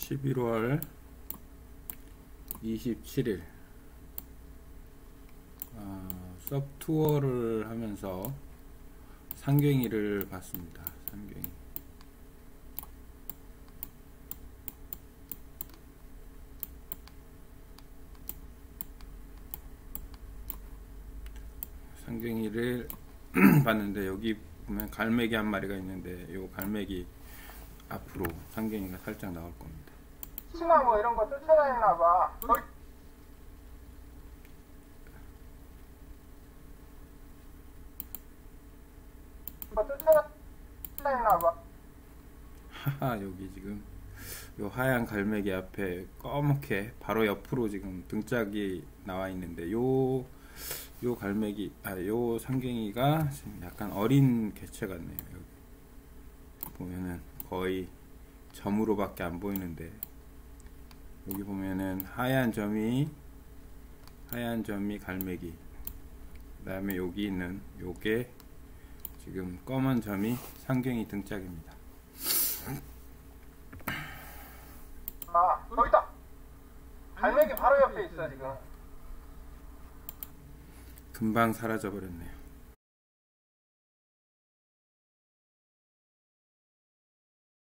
11월 27일 서브투어를 하면서 상괭이를 봤습니다. 상괭이를 봤는데, 여기 보면 갈매기 한 마리가 있는데, 이 갈매기 앞으로 상괭이가 살짝 나올 겁니다. 치나 뭐 이런 거 쫓아다니나 봐. 뭐 쫓아다니나 봐. 하하, 여기 지금 요 하얀 갈매기 앞에 검게 바로 옆으로 지금 등짝이 나와 있는데, 요 갈매기, 요 상괭이가 지금 약간 어린 개체 같네요. 여기 보면은 거의 점으로밖에 안 보이는데, 여기 보면은 하얀 점이 갈매기, 그 다음에 여기 있는 요게 지금 검은 점이 상괭이 등짝입니다. 여기 있다. 갈매기 바로 옆에 있어 지금. 금방 사라져 버렸네요.